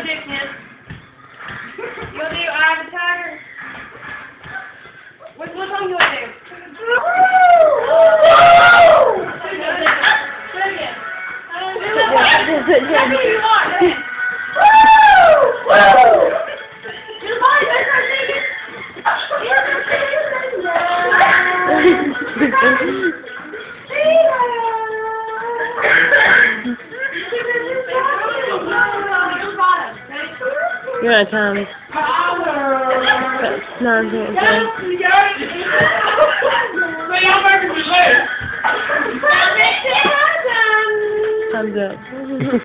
do, Ken? You'll do Eye of the Tiger? What song you want to do? You're not telling me. No, I'm doing it. I'm good.